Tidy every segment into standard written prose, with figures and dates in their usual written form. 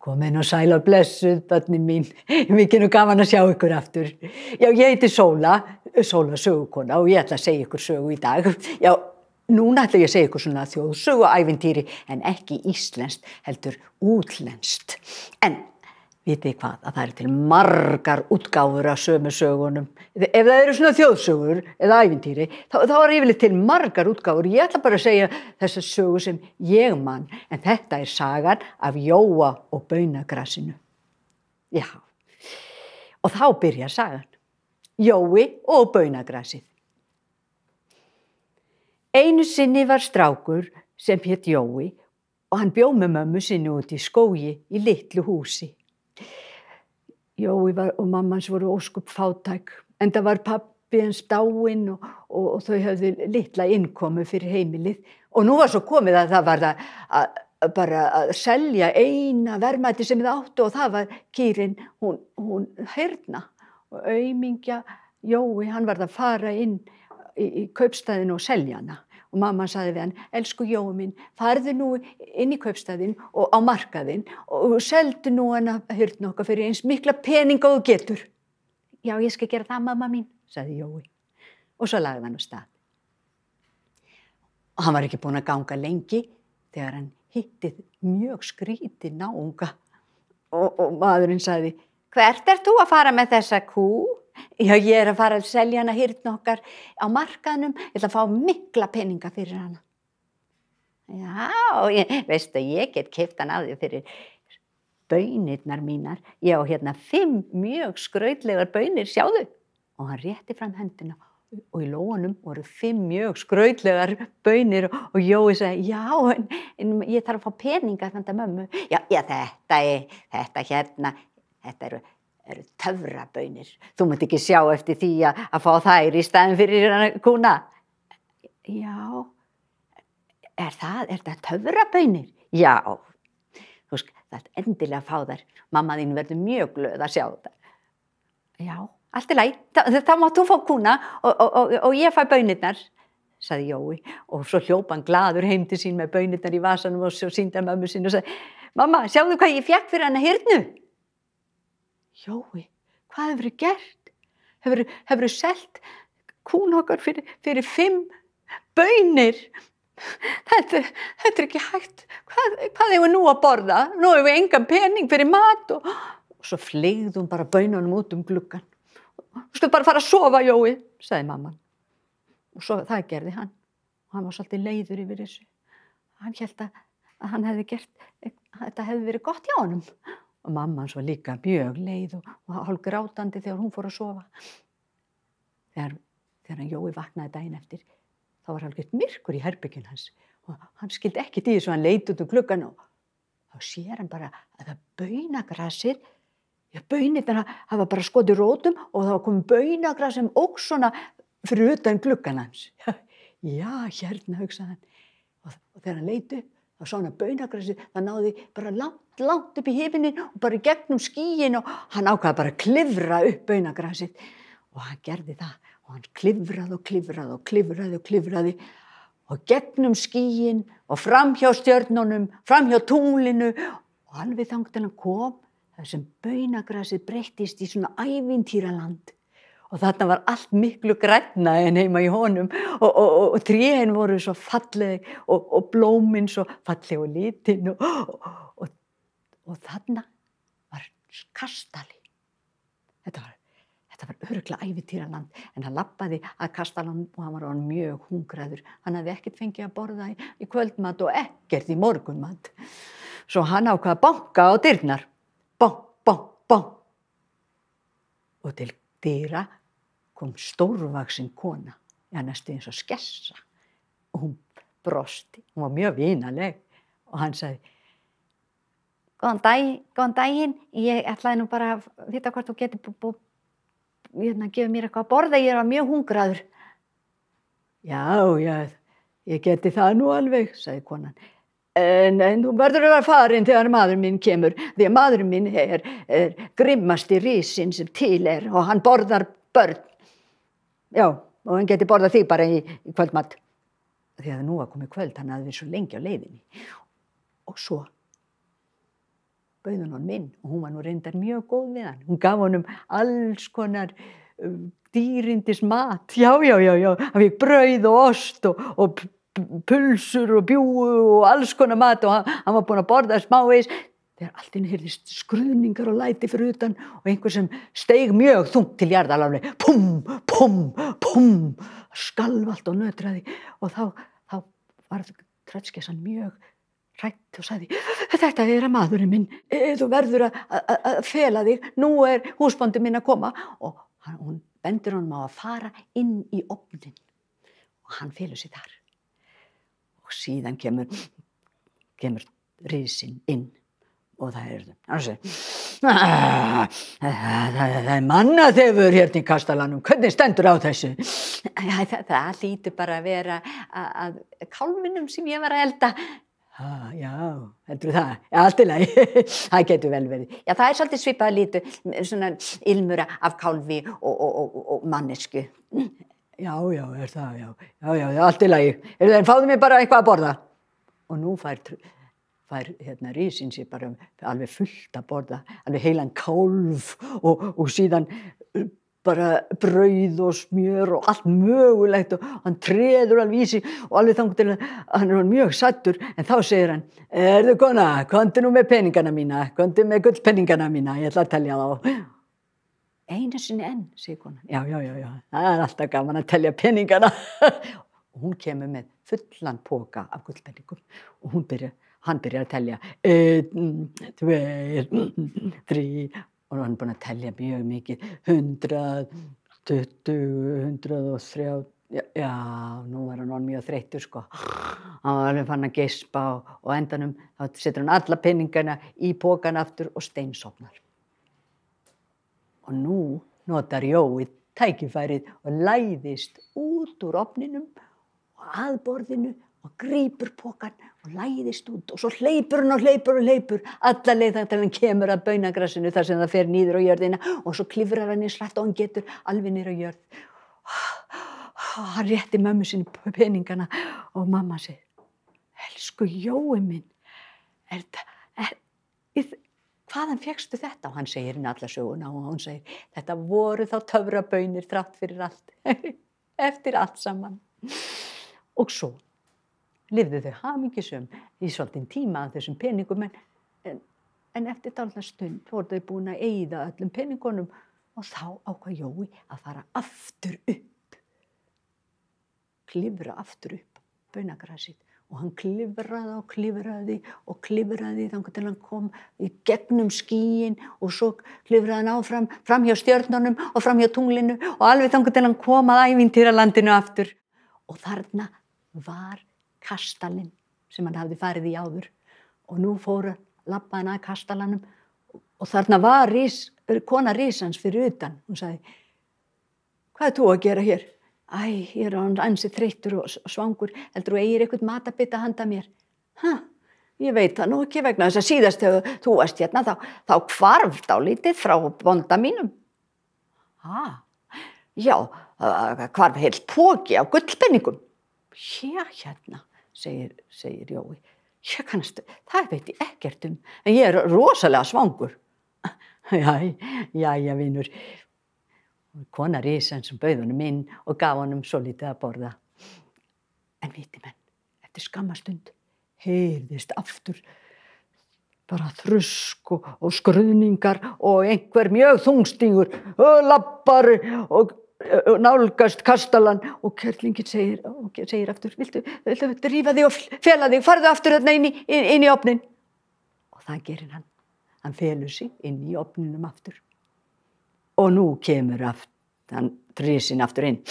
Komið nú sæl og blessuð, börnin mín. Mikið nú gaman að sjá ykkur aftur. Já, ég heiti Sóla sögukona og ég ætla að segja ykkur sögu í dag. Já, núna ætla ég að segja ykkur svona þjóðsögu og ævintýri, en ekki íslenskt, heldur útlenskt. En vitið hvað, að það eru til margar útgáfur af sömu sögunum. Ef það eru svona þjóðsögur eða ævintýri, þá er yfirleitt til margar útgáfur. Ég ætla bara að segja þessa sögu sem ég man, en þetta er sagan af Jóa og baunagrasinu. Já, og þá byrjar sagan. Jói og baunagrasið. Einu sinni var strákur sem hét Jói og hann bjó með mömmu sinni út í skógi í litlu húsi. Jói og mamma hans voru óskup fátæk, enda var pabbi hans dáinn og þau höfðu litla innkomu fyrir heimilið. Og nú var svo komið að það var bara að selja eina verðmæti sem það áttu, og það var kýrin, hún heyrna. Og aumingja Jói, hann varð að fara inn í kaupstaðinn og selja hana. Og mamma sagði við hann: elsku Jói minn, farðu nú inn í kaupstaðinn og á markaðinn og seldu nú hana heyrn okkar fyrir eins mikla peninga og þú getur. Já, ég skal gera það, mamma mín, sagði Jói. Og svo lagði hann á stað. Og hann var ekki búinn að ganga lengi þegar hann hitti mjög skrítinn náunga. Og maðurinn sagði: hvert ert þú að fara með þessa kú? Já, ég er að fara að selja hana hirtn okkar á markaðnum. Ég ætla að fá mikla peninga fyrir hana. Já, veistu, ég get keypt hana af þér fyrir baunirnar mínar. Ég á hérna 5 mjög skrautlegar baunir, sjáðu. Og hann rétti fram hendina og í lófanum voru 5 mjög skrautlegar baunir og Jói sagði: já, en ég þarf að fá peninga þetta mömmu. Já, þetta hérna, þetta eru töfrabaunir. Þú munt ekki sjá eftir því að fá þær í staðinn fyrir kúna. Já, er það töfrabaunir? Já, þú skalt endilega fá þær. Mamma þín verður mjög glöð að sjá það. Já, allt í lagi, þá mátt þú fá kúna og ég fæ baunirnar, sagði Jói. Og svo hljóp hann glaður heim til sín með baunirnar í vasanum og svo sýndi hann mömmu sín og sagði: mamma, sjáðu hvað ég fékk fyrir hana hirnu. Jói, hvað hefurðu gert? Hefurðu selt kún okkar fyrir 5 baunir? Þetta er ekki hægt. Hvað hefur nú að borða? Nú hefur við engan pening fyrir mat. Og svo fleygði hún bara baununum út gluggann. Þú skal bara fara að sofa, Jói, sagði mamman. Og svo það gerði hann. Og hann var svolítið leiður yfir þessu. Hann hélt að hann hefði gert, þetta hefði verið gott hjá honum. Og mamma hans var líka mjög leið og hálf grátandi þegar hún fór að sofa. Þegar Jói vaknaði daginn eftir, þá var algjört myrkur í herberginu hans. Og hann skildi ekkert í þessu, hann leit út gluggann og þá sér hann bara að það baunagrasið, baunirnar hafa bara skotið rótum og það var komið baunagras sem óx svona fyrir utan gluggann hans. Já, hérna, hugsaði hann. Og þegar hann leit upp, þá sá hann að baunagrasið, það náði bara langt upp í himinin og bara í gegnum skýin, og hann ákvaði bara að klifra upp baunagrasið. Og hann gerði það og hann klifraði og gegnum skýin og framhjá stjörnunum, framhjá tunglinu, og alveg þangað til hann kom þar sem baunagrasið breyttist í svona ævintýraland. Og þarna var allt miklu grænna en heima í honum og trén voru svo falleg og blómin svo falleg og litin og þarna var kastali. Þetta var örugglega ævintýraland, en hann labbaði að kastalanum og hann var orðinn mjög hungraður. Hann hafði ekkert fengið að borða í kvöldmat og ekkert í morgunmat. Svo hann ákvað að banka á dyrnar. Bang, bang, bang. Og til dyra kom stórvaxin kona, næstum eins og skessa, og hún brosti, hún var mjög vinaleg, og hann sagði: góðan daginn, ég ætlaði nú bara að vita hvort þú getur gefið mér eitthvað að borða, ég var mjög hungraður. Já, ég geti það nú alveg, sagði konan, en þú verður að vera farin þegar maður minn kemur, því að maður minn er grimmasti risinn sem til er og hann borðar börn. Já, og hann geti borðað þig bara í kvöldmat. Því að nú var komið kvöld, hann hafði verið svo lengi á leiðinni. Og svo bauð hún honum inn og hún var nú reyndar mjög góð við hann. Hún gaf honum alls konar dýrindis mat. Já. Hann fékk brauð og ost og pulsur og bjúgu og alls konar mat og hann var búinn að borða smávegis. Þegar allt í einu heyrðist skruðningar og læti fyrir utan og einhver sem steig mjög þungt til jarðar alveg. Pum, skalf allt og nötraði og þá var tröllskessan mjög hrædd og sagði: Þetta er maðurinn minn, þú verður að fela þig, nú er húsbóndi minn að koma. Og hún bendir honum á að fara inn í ofninn og hann felur sig þar. Og síðan kemur risinn inn og það er mannaþefur hérna í kastalanum, hvernig stendur á þessu? Það hlýtur bara að vera að kálfinum sem ég var að elda. Já, heldur það? Já, allt í lagi, það getur vel verið. Já, það er svolítið svipað lítu, svona ilmur af kálfi og mannesku. Já, er það, já, allt í lagi. Fáðu mér bara eitthvað að borða. Og nú fær risinn sér bara alveg fullt að borða, alveg heilan kálf og síðan bara brauð og smjör og allt mögulegt og hann treður alveg í sig og alveg þangað til að hann er mjög sættur, en þá segir hann: Erðu kona, komdu nú með peningana mína, komdu með gullpenningana mína, ég ætla að telja þá. Einu sinni enn, segir konan. Já, það er alltaf gaman að telja peningana. Og hún kemur með fullan poka af gullpenningum og hann byrjar að telja 1, 2, 3 og hann er búinn að telja mjög mikið, 120, 130, já, nú var hann mjög þreyttur sko. Hann var alveg fann að geispa og á endanum þá setur hann alla peningana í pokan aftur og steinsofnar. Og nú notar Jói tækifærið og læðist út úr ofninum og að borðinu og grípur pokan og læðist út og svo hleypur hann og hleypur alla leið þar til hann kemur að baunagrassinu þar sem það fer niður á jörðina og svo klifrar hann í slætt og hann getur alveg niður á jörð. Hann rétti mömmu sinni peningana og mamma segir: Elsku Jói minn, hvaðan fékkstu þetta? Og hann segir henni alla söguna og hún segir: Þetta voru þá töfrabaunir þrátt fyrir allt, eftir allt saman. Og svo lifðu þau hamingjusöm í svolítinn tíma af þessum peningum, en eftir dálitla stund voru þau búin að eyða öllum peningunum og þá ákvað Jói að fara aftur upp, klifra aftur upp baunagrassið. Og hann klifraði þangað til hann kom í gegnum skýin og svo klifraði hann áfram, fram hjá stjörnunum og fram hjá tunglinu og alveg þangað til hann kom að ævintýralandinu aftur. Og þarna var kastalinn sem hann hafði farið í áður og nú labbaði hann að kastalanum og þarna var kona risans fyrir utan. Hún sagði: Hvað er þú að gera hér? Ég er ansi þreyttur og svangur, heldur þú eigir eitthvað matabita handa mér? Ég veit það nú ekki, vegna þess að síðast þegar þú varst hérna þá hvarf dálítið frá bónda mínum. Já, hvarf heill poki af gullpenningum. Já, hérna, segir Jói. Það veit ég ekkert um, en ég er rosalega svangur. Jæja, vinur. Kona risans sem bauð honum inn og gaf honum svolítið að borða. En viti menn, eftir skamma stund heyrðist aftur bara þrusk og skruðningar og einhver mjög þungstígur og labbar og nálgast kastalan og kerlingin segir aftur: Viltu drífa þig og fela þig, farðu aftur þarna inn í ofnin. Og það gerir hann. Hann felur sig inn í ofninum aftur. Og nú kemur risinn aftur inn.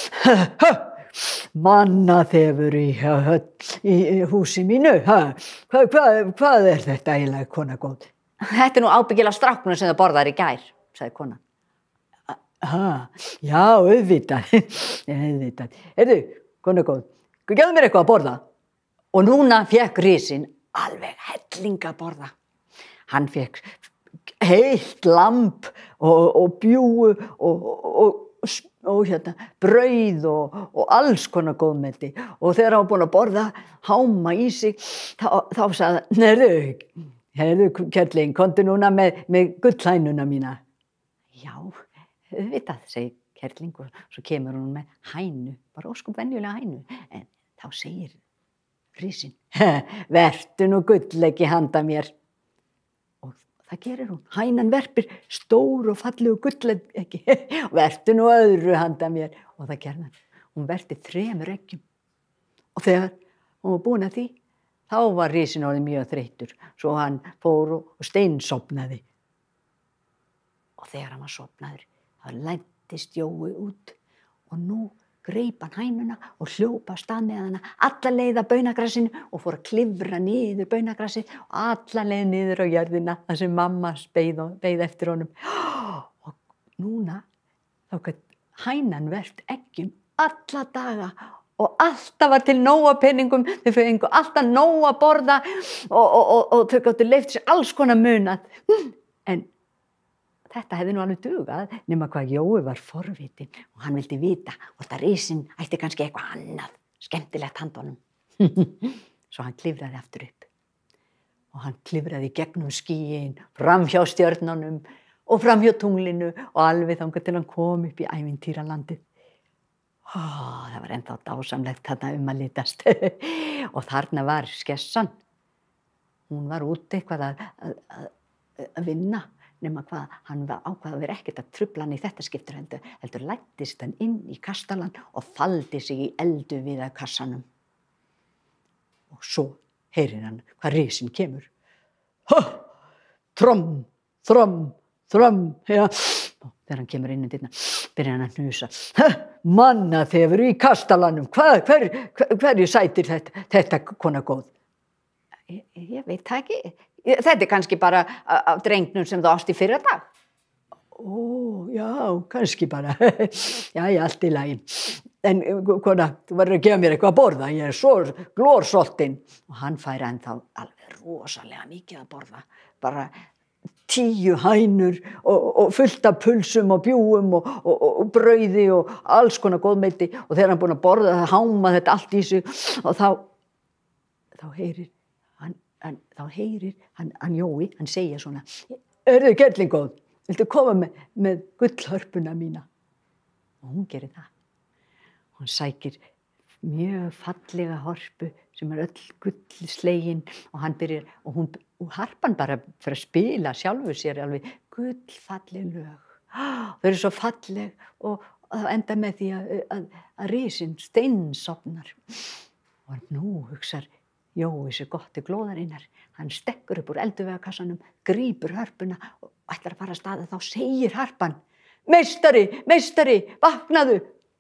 Mannaþefur í húsi mínu. Hvað er þetta eiginlega, kona góð? Þetta er nú ábyggilega stráknum sem það borðar í gær, sagði konan. Já, auðvitað. Heyrðu, kona góð, gefðu mér eitthvað að borða. Og núna fékk risinn alveg helling að borða. Hann fékk heilt lamb og bjúgu og brauð og alls konar góðmeti og þegar hann var búinn að borða háma í sig þá sagði hann: Heyrðu, Kerling, komdu núna með gullhænuna mína. Já, auðvitað, segir Kerling og svo kemur hún með hænu, bara óskup venjulega hænu. En þá segir risinn, vertu nú gullleggi handa mér. Og það gerir hún. Hænan verpir stór og fallegu gullleggi. Vertu nú öðru handa mér. Og það gerði hann. Hún verpti 3 eggjum. Og þegar hún var búin að því, þá var risinn orðinn mjög þreyttur. Svo hann fór og steinsofnaði. Og þegar hann var sofnaður, þá læddist Jói út og nú greip hann hænuna og hljóp af stað með hana alla leið að baunagrassinu og fór að klifra niður baunagrassið og alla leið niður á jörðina þar sem mamma beið eftir honum. Og núna þá gat hænan verpt eggjum alla daga og alltaf var til nóg af peningum, þau fengu alltaf nóg að borða og þau gátu leyft sér alls konar munað. En þetta hefði nú alveg dugað nema hvað Jói var forvitinn og hann vildi vita hvort að risinn ætti kannski eitthvað annað skemmtilegt handa honum. Svo hann klifraði aftur upp og hann klifraði gegnum skýin, framhjá stjörnunum og framhjá tunglinu og alveg þangað til hann kom upp í ævintýralandið. Það var ennþá dásamlegt þarna að litast. Og þarna var skessan. Hún var úti eitthvað að vinna. Nema hvað, hann var ákvað að vera ekkert að trufla hann í þetta skiptur heldur læddist hann inn í kastalann og faldi sig í elduviða kassanum. Og svo heyrir hann hvað risinn kemur. Tromm, þromm, þromm, ja. Og þegar hann kemur inn í dyrnar, byrjar hann að hnusa. Mannaþefur í kastalanum, hverju sætir þetta kona góð? Ég veit það ekki. Þetta kannski bara af drengnum sem þú ást í fyrradag. Já, kannski bara. Jæja, allt í lagi. En kona, þú verður að gefa mér eitthvað að borða. Ég svo glórsoltinn. Og hann fær ennþá alveg rosalega mikið að borða. Bara 10 hænur og fullt af pulsum og bjúum og brauði og alls konar góðmeiti. Og þegar hann búinn að borða það, háma þetta allt í sig og þá heyrir hann Jói, hann segja svona, Erðu Kerling góð, viltu koma með gullhörpuna mína? Og hún gerir það. Hún sækir mjög fallega hörpu sem öll gullslegin og hann byrjar, og harpan bara fyrir að spila sjálfur sér alveg gullfalleg lög. Þau eru svo falleg og það enda með því að risinn steinsofnar. Og nú hugsar Jói sér gott til glóðarinnar. Hann stekkur upp úr elduvegakassanum, grípur hörpuna og ætlar að fara af stað. Þá segir harpan, meistari, vaknaðu.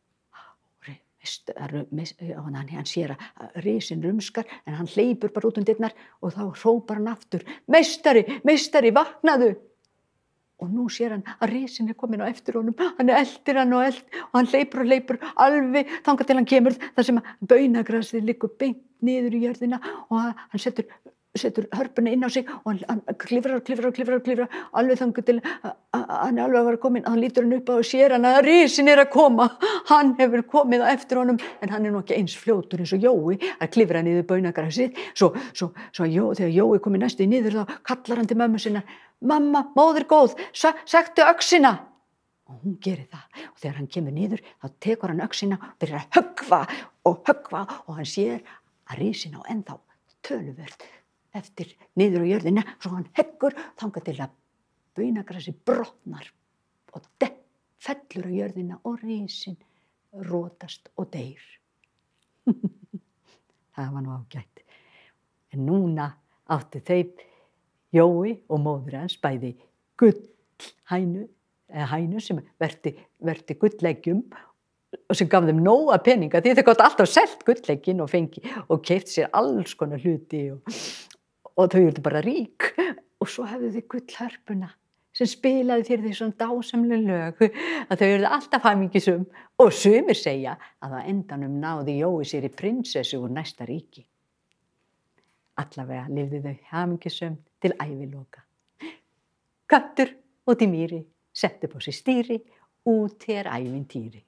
Hann sér að risinn rumskar en hann hleypur bara út dyrnar og þá hrópar hann aftur, meistari, vaknaðu. Og nú sér hann að risinn kominn á eftir honum. Hann eltir hann og hann hleypur alveg þangað til hann kemur þar sem baunagrasið liggur beint niður í jörðina og hann setur hörpuna inn á sig og hann klifrar alveg þangað til hann alveg var kominn. Hann lítur hann upp á og sér hann að risinn að koma. Hann hefur komið á eftir honum en hann nú ekki eins fljótur eins og Jói að klifra niður baunagrasið. Svo þegar Jói komið næstu niður þá kallar hann til mömmu sinnar, mamma, móðir góð, sæktu öxina. Og hún gerir það og þegar hann kemur niður þá tekur hann öxina og byrjar að höggva og hann sér að risinn á ennþá töluvert eftir niður á jörðina svo hann heggur þangað til að baunagrasið brotnar og fellur á jörðina og risinn rotast og deyr. Það var nú ágætt. En núna áttu þau Jói og móðir hans bæði hænu sem verti gulleggjum og sem gaf þeim nóga peninga því þau gátu alltaf selt gullegginn og keypt sér alls konar hluti og þau urðu bara rík. Og svo hefðu þau gullhörpuna sem spilaði fyrir því svona dásamleg lög að þau urðu alltaf hamingjusum og sumir segja að á endanum náði Jói sér í prinsessu úr næsta ríki. Allavega lifðu þau hamingjusum til æviloka. Köttur út í mýri, setti upp á sig stýri, út er ævintýri.